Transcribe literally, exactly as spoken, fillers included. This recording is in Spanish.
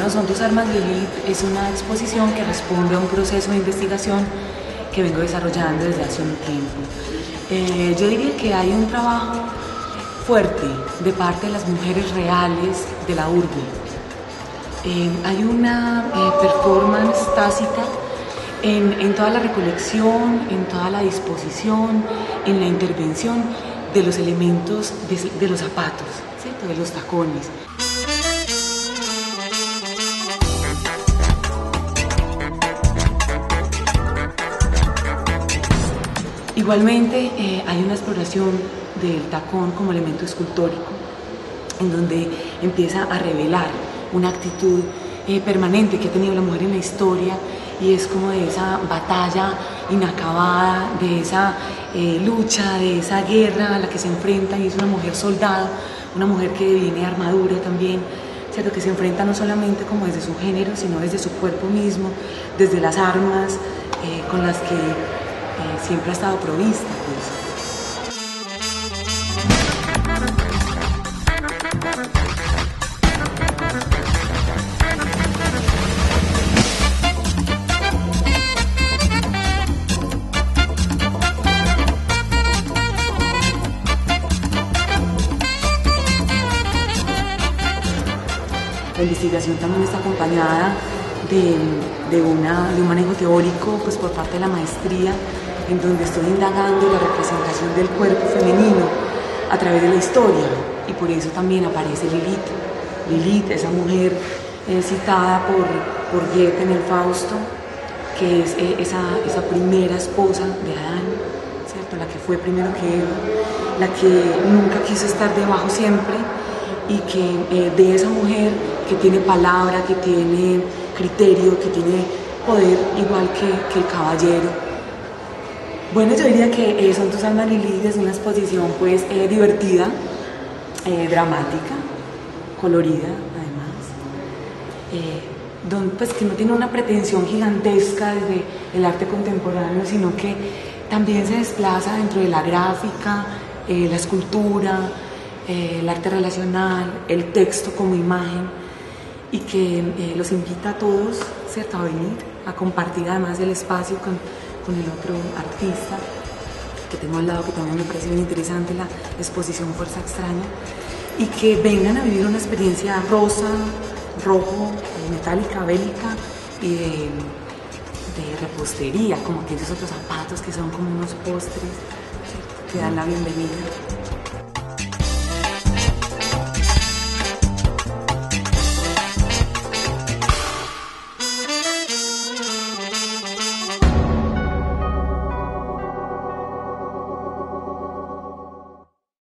Bueno, Son tus armas, Lilith es una exposición que responde a un proceso de investigación que vengo desarrollando desde hace un tiempo. Eh, yo diría que hay un trabajo fuerte de parte de las mujeres reales de la urbe. Eh, hay una eh, performance tácita en, en toda la recolección, en toda la disposición, en la intervención de los elementos de, de los zapatos, ¿cierto? De los tacones. Igualmente eh, hay una exploración del tacón como elemento escultórico, en donde empieza a revelar una actitud eh, permanente que ha tenido la mujer en la historia, y es como de esa batalla inacabada, de esa eh, lucha, de esa guerra a la que se enfrenta, y es una mujer soldado, una mujer que viene armadura también, ¿cierto? Que se enfrenta no solamente como desde su género, sino desde su cuerpo mismo, desde las armas eh, con las que eh, siempre ha estado provista, pues. La investigación también está acompañada de, de, una, de un manejo teórico, pues, por parte de la maestría, en donde estoy indagando la representación del cuerpo femenino a través de la historia, y por eso también aparece Lilith. Lilith, esa mujer eh, citada por, por Goethe en el Fausto, que es eh, esa, esa primera esposa de Adán, ¿cierto? La que fue primero que Eva, la que nunca quiso estar debajo siempre, y que eh, de esa mujer que tiene palabra, que tiene criterio, que tiene poder, igual que, que el caballero. Bueno, yo diría que eh, Son tus armas, Lilith es una exposición pues eh, divertida, eh, dramática, colorida además, eh, don, pues, que no tiene una pretensión gigantesca desde el arte contemporáneo, sino que también se desplaza dentro de la gráfica, eh, la escultura, Eh, el arte relacional, el texto como imagen, y que eh, los invita a todos, ¿cierto?, a venir, a compartir además el espacio con, con el otro artista que tengo al lado, que también me parece bien interesante, la exposición Fuerza Extraña, y que vengan a vivir una experiencia rosa, rojo, metálica, bélica, y de, de repostería, como aquellos otros zapatos que son como unos postres, ¿cierto?, que dan la bienvenida.